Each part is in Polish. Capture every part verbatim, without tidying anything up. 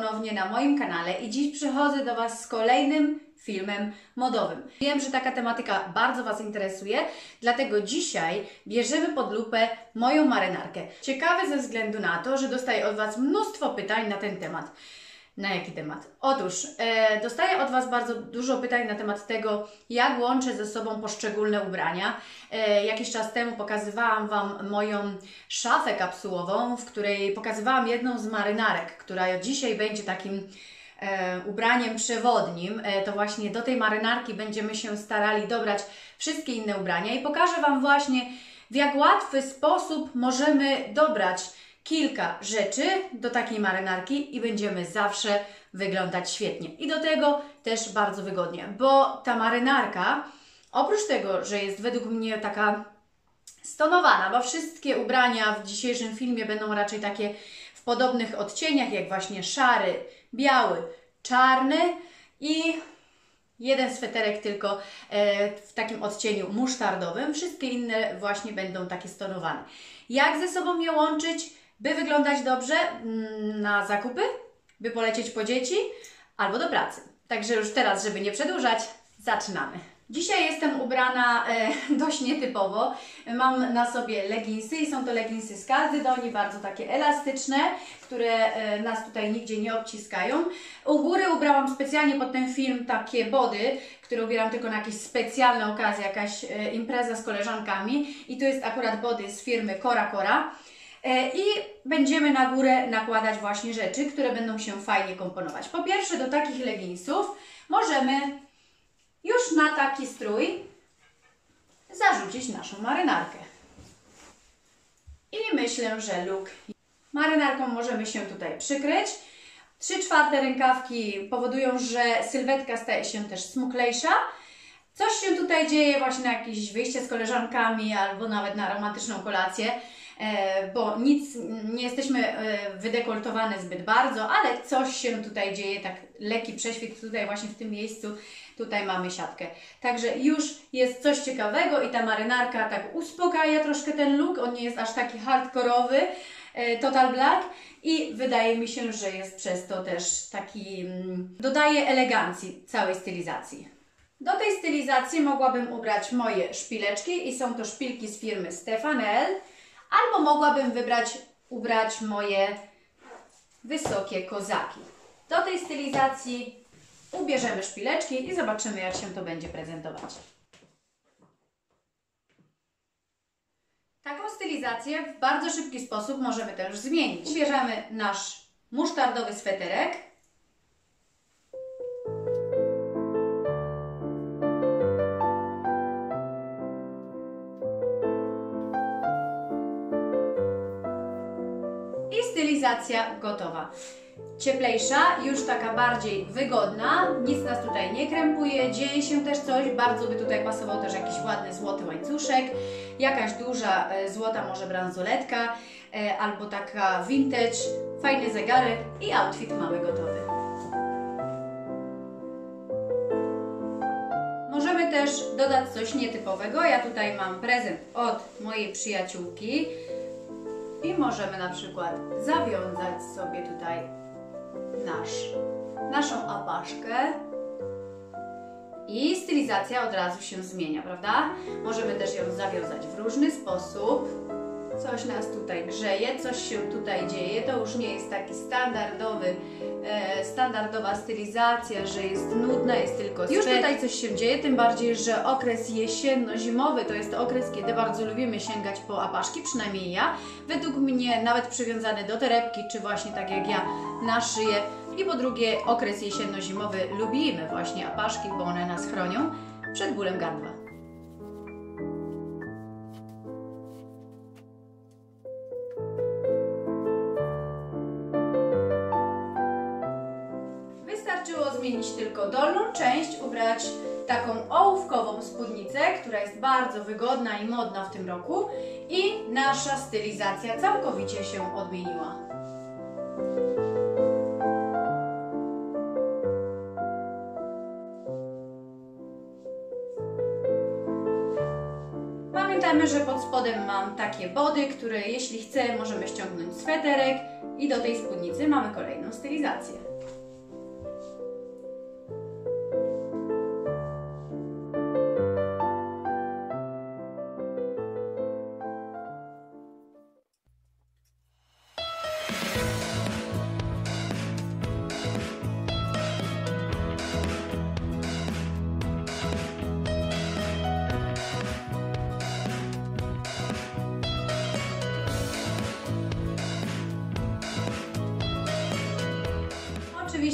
ponownie na moim kanale i dziś przychodzę do Was z kolejnym filmem modowym. Wiem, że taka tematyka bardzo Was interesuje, dlatego dzisiaj bierzemy pod lupę moją marynarkę. Ciekawe ze względu na to, że dostaję od Was mnóstwo pytań na ten temat. Na jaki temat? Otóż e, dostaję od Was bardzo dużo pytań na temat tego, jak łączę ze sobą poszczególne ubrania. E, jakiś czas temu pokazywałam Wam moją szafę kapsułową, w której pokazywałam jedną z marynarek, która dzisiaj będzie takim e, ubraniem przewodnim. E, to właśnie do tej marynarki będziemy się starali dobrać wszystkie inne ubrania i pokażę Wam właśnie, w jak łatwy sposób możemy dobrać kilka rzeczy do takiej marynarki i będziemy zawsze wyglądać świetnie. I do tego też bardzo wygodnie, bo ta marynarka, oprócz tego, że jest według mnie taka stonowana, bo wszystkie ubrania w dzisiejszym filmie będą raczej takie w podobnych odcieniach, jak właśnie szary, biały, czarny i jeden sweterek tylko w takim odcieniu musztardowym. Wszystkie inne właśnie będą takie stonowane. Jak ze sobą je łączyć, by wyglądać dobrze na zakupy, by polecieć po dzieci albo do pracy. Także już teraz, żeby nie przedłużać, zaczynamy. Dzisiaj jestem ubrana e, dość nietypowo. Mam na sobie leginsy i są to leginsy z Caldydoni, bardzo takie elastyczne, które e, nas tutaj nigdzie nie obciskają. U góry ubrałam specjalnie pod ten film takie body, które ubieram tylko na jakieś specjalne okazje, jakaś e, impreza z koleżankami. I tu jest akurat body z firmy Cora Cora. I będziemy na górę nakładać właśnie rzeczy, które będą się fajnie komponować. Po pierwsze, do takich leginsów możemy już na taki strój zarzucić naszą marynarkę. I myślę, że look. Marynarką możemy się tutaj przykryć. Trzy czwarte rękawki powodują, że sylwetka staje się też smuklejsza. Coś się tutaj dzieje właśnie na jakieś wyjście z koleżankami albo nawet na romantyczną kolację, bo nic, nie jesteśmy wydekoltowane zbyt bardzo, ale coś się tutaj dzieje, tak lekki prześwit tutaj właśnie w tym miejscu, tutaj mamy siatkę. Także już jest coś ciekawego i ta marynarka tak uspokaja troszkę ten look, on nie jest aż taki hardkorowy, total black i wydaje mi się, że jest przez to też taki, dodaje elegancji całej stylizacji. Do tej stylizacji mogłabym ubrać moje szpileczki i są to szpilki z firmy Stefanel. Albo mogłabym wybrać, ubrać moje wysokie kozaki. Do tej stylizacji ubierzemy szpileczki i zobaczymy, jak się to będzie prezentować. Taką stylizację w bardzo szybki sposób możemy też zmienić. Ubierzemy nasz musztardowy sweterek. Stylizacja gotowa. Cieplejsza, już taka bardziej wygodna, nic nas tutaj nie krępuje, dzieje się też coś, bardzo by tutaj pasował też jakiś ładny złoty łańcuszek, jakaś duża e, złota może bransoletka, e, albo taka vintage, fajny zegarek i outfit mamy gotowy. Możemy też dodać coś nietypowego, ja tutaj mam prezent od mojej przyjaciółki. I możemy na przykład zawiązać sobie tutaj nasz, naszą apaszkę i stylizacja od razu się zmienia, prawda? Możemy też ją zawiązać w różny sposób. Coś nas tutaj grzeje, coś się tutaj dzieje. To już nie jest taki standardowy, e, standardowa stylizacja, że jest nudna, jest tylko swet. Już tutaj coś się dzieje, tym bardziej, że okres jesienno-zimowy to jest okres, kiedy bardzo lubimy sięgać po apaszki, przynajmniej ja. Według mnie nawet przywiązane do torebki, czy właśnie tak jak ja na szyję. I po drugie, okres jesienno-zimowy lubimy właśnie apaszki, bo one nas chronią przed bólem gardła. Wystarczyło zmienić tylko dolną część, ubrać taką ołówkową spódnicę, która jest bardzo wygodna i modna w tym roku i nasza stylizacja całkowicie się odmieniła. Pamiętamy, że pod spodem mam takie body, które jeśli chcę, możemy ściągnąć sweterek i do tej spódnicy mamy kolejną stylizację.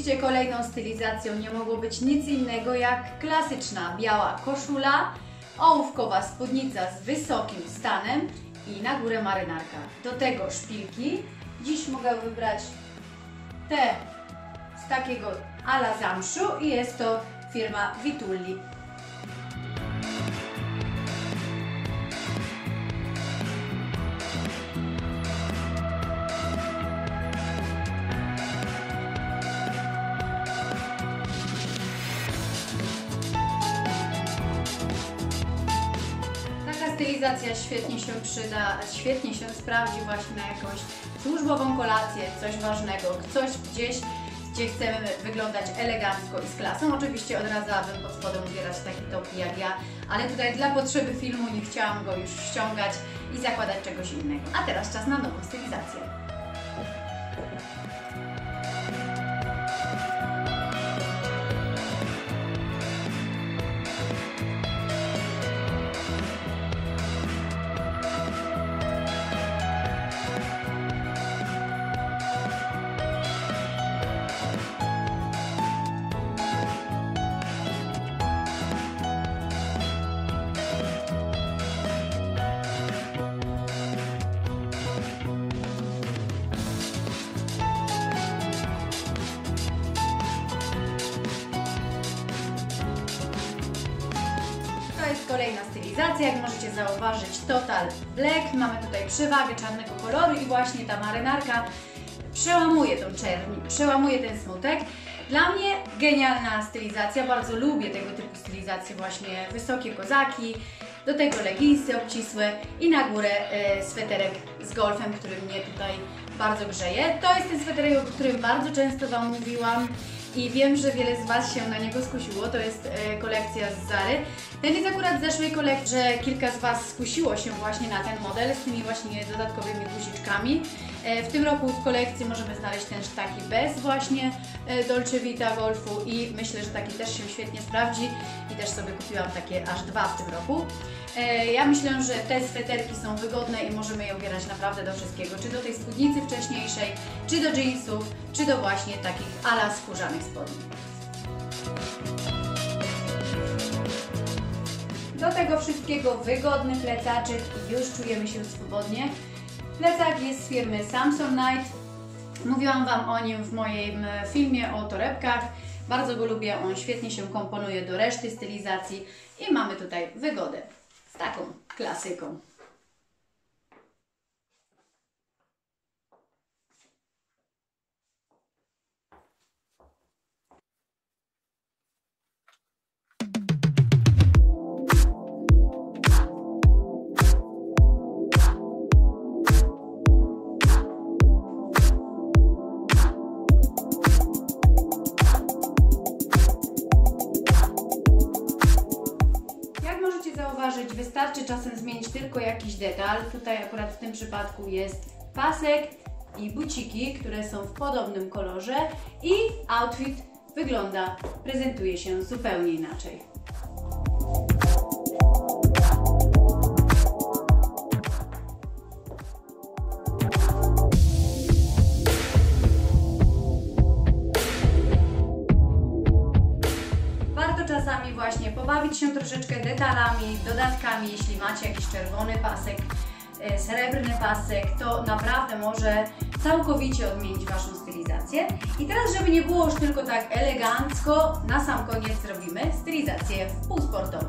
Oczywiście kolejną stylizacją nie mogło być nic innego jak klasyczna biała koszula, ołówkowa spódnica z wysokim stanem i na górę marynarka. Do tego szpilki. Dziś mogę wybrać te z takiego ala zamszu i jest to firma Vitulli. Stylizacja świetnie się przyda, świetnie się sprawdzi właśnie na jakąś służbową kolację, coś ważnego, coś gdzieś, gdzie chcemy wyglądać elegancko i z klasą. Oczywiście odradzałabym pod spodem ubierać taki top jak ja, ale tutaj dla potrzeby filmu nie chciałam go już ściągać i zakładać czegoś innego. A teraz czas na nową stylizację. Kolejna stylizacja, jak możecie zauważyć, Total Black. Mamy tutaj przewagę czarnego koloru i właśnie ta marynarka przełamuje tą czerń, przełamuje ten smutek. Dla mnie genialna stylizacja, bardzo lubię tego typu stylizacje, właśnie wysokie kozaki, do tego leginsy obcisłe i na górę e, sweterek z golfem, który mnie tutaj bardzo grzeje. To jest ten sweterek, o którym bardzo często Wam mówiłam i wiem, że wiele z Was się na niego skusiło. To jest e, kolekcja z Zary. Ten jest akurat z zeszłej kolekcji, że kilka z Was skusiło się właśnie na ten model z tymi właśnie dodatkowymi guziczkami. E, w tym roku w kolekcji możemy znaleźć też taki bez właśnie e, Dolce Vita Golfu i myślę, że taki też się świetnie sprawdzi i też sobie kupiłam takie aż dwa w tym roku. E, ja myślę, że te sweterki są wygodne i możemy je ubierać naprawdę do wszystkiego, czy do tej spódnicy wcześniejszej, czy do jeansów, czy do właśnie takich ala skórzanych spodni. Do tego wszystkiego wygodny plecaczek i już czujemy się swobodnie. Plecak jest z firmy Samsonite. Mówiłam Wam o nim w moim filmie o torebkach. Bardzo go lubię, on świetnie się komponuje do reszty stylizacji i mamy tutaj wygodę z taką klasyką. Zauważyć, wystarczy czasem zmienić tylko jakiś detal. Tutaj akurat w tym przypadku jest pasek i buciki, które są w podobnym kolorze i outfit wygląda, prezentuje się zupełnie inaczej. Czasami właśnie pobawić się troszeczkę detalami, dodatkami, jeśli macie jakiś czerwony pasek, e, srebrny pasek, to naprawdę może całkowicie odmienić Waszą stylizację. I teraz, żeby nie było już tylko tak elegancko, na sam koniec robimy stylizację półsportową.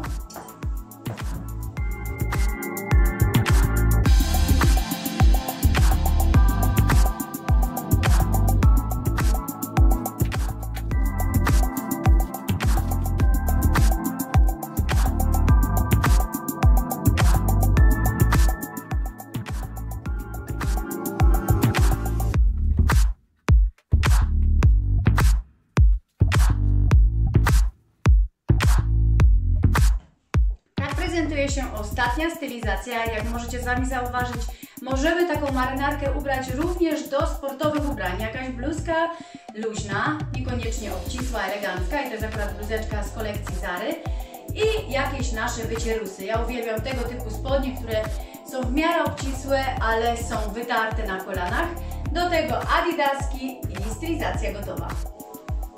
Prezentuje się ostatnia stylizacja. Jak możecie sami zauważyć, możemy taką marynarkę ubrać również do sportowych ubrań. Jakaś bluzka luźna, niekoniecznie obcisła, elegancka i to jest akurat bluzeczka z kolekcji Zary i jakieś nasze wycierusy. Ja uwielbiam tego typu spodnie, które są w miarę obcisłe, ale są wytarte na kolanach. Do tego adidaski i stylizacja gotowa.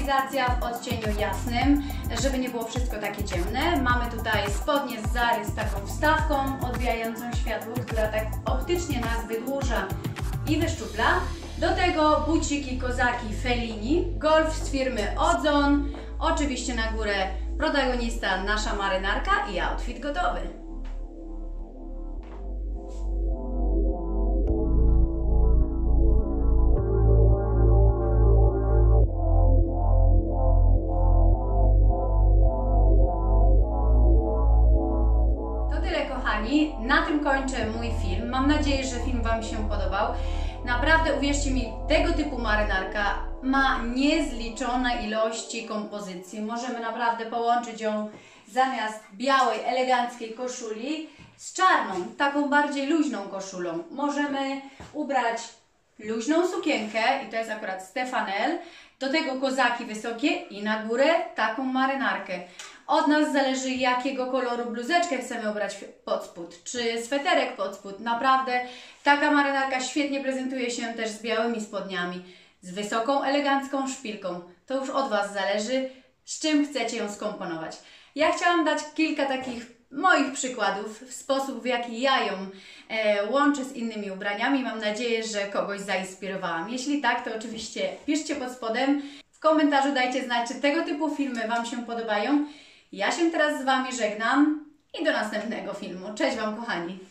stylizacja w odcieniu jasnym, żeby nie było wszystko takie ciemne. Mamy tutaj spodnie z Zary z taką wstawką odbijającą światło, która tak optycznie nas wydłuża i wyszczupla. Do tego buciki, kozaki Fellini, golf z firmy Ozon, oczywiście na górę protagonista, nasza marynarka i outfit gotowy. To tyle, kochani. Na tym kończę mój film. Mam nadzieję, że film Wam się podobał. Naprawdę, uwierzcie mi, tego typu marynarka ma niezliczone ilości kompozycji. Możemy naprawdę połączyć ją zamiast białej, eleganckiej koszuli z czarną, taką bardziej luźną koszulą. Możemy ubrać luźną sukienkę, i to jest akurat Stefanel, do tego kozaki wysokie i na górę taką marynarkę. Od nas zależy, jakiego koloru bluzeczkę chcemy ubrać pod spód, czy sweterek pod spód. Naprawdę taka marynarka świetnie prezentuje się też z białymi spodniami, z wysoką, elegancką szpilką. To już od Was zależy, z czym chcecie ją skomponować. Ja chciałam dać kilka takich moich przykładów, w sposób, w jaki ja ją e, łączę z innymi ubraniami. Mam nadzieję, że kogoś zainspirowałam. Jeśli tak, to oczywiście piszcie pod spodem. W komentarzu dajcie znać, czy tego typu filmy Wam się podobają. Ja się teraz z Wami żegnam i do następnego filmu. Cześć Wam, kochani!